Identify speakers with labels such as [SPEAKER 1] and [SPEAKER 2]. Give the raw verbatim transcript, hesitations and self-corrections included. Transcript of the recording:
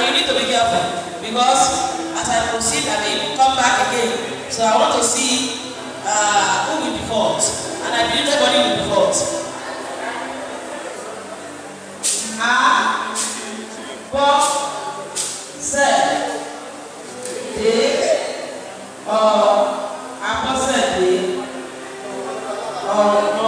[SPEAKER 1] you need to be careful because as I proceed, I may come back again. So I want to see uh, who will default, and I believe everybody will default. A, Bob, said, D, or Apostle D, or